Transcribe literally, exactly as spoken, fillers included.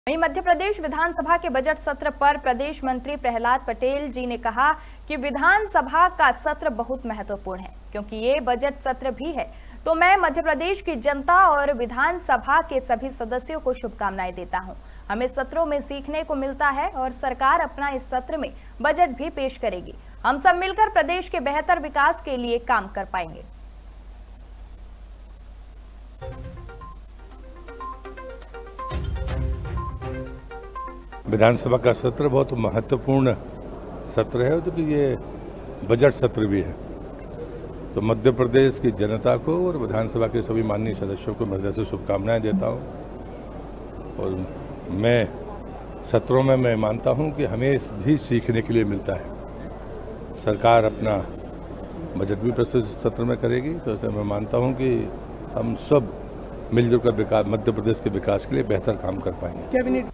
वहीं मध्य प्रदेश विधानसभा के बजट सत्र पर प्रदेश मंत्री प्रहलाद पटेल जी ने कहा कि विधानसभा का सत्र बहुत महत्वपूर्ण है क्योंकि ये बजट सत्र भी है। तो मैं मध्य प्रदेश की जनता और विधानसभा के सभी सदस्यों को शुभकामनाएं देता हूं। हमें सत्रों में सीखने को मिलता है और सरकार अपना इस सत्र में बजट भी पेश करेगी। हम सब मिलकर प्रदेश के बेहतर विकास के लिए काम कर पाएंगे। विधानसभा का सत्र बहुत महत्वपूर्ण सत्र है, जो कि ये बजट सत्र भी है। तो मध्य प्रदेश की जनता को और विधानसभा के सभी माननीय सदस्यों को मैं से शुभकामनाएं देता हूं। और मैं सत्रों में मैं मानता हूं कि हमें भी सीखने के लिए मिलता है। सरकार अपना बजट भी प्रस्तुत सत्र में करेगी, तो ऐसे मैं मानता हूं कि हम सब मिलजुल कर विकास मध्य प्रदेश के विकास के लिए बेहतर काम कर पाएंगे।